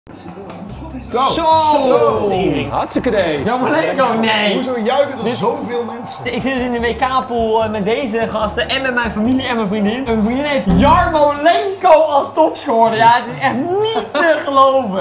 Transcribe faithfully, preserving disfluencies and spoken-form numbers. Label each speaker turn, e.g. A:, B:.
A: Go!
B: Zo!
A: Hartstikke idee!
B: Jarmolenko, nee!
C: Hoezo juichen er zoveel mensen?
B: Ik zit dus in de W K-pool met deze gasten en met mijn familie en mijn vriendin. En mijn vriendin heeft Jarmolenko als topscorer. Ja, het is echt niet te geloven.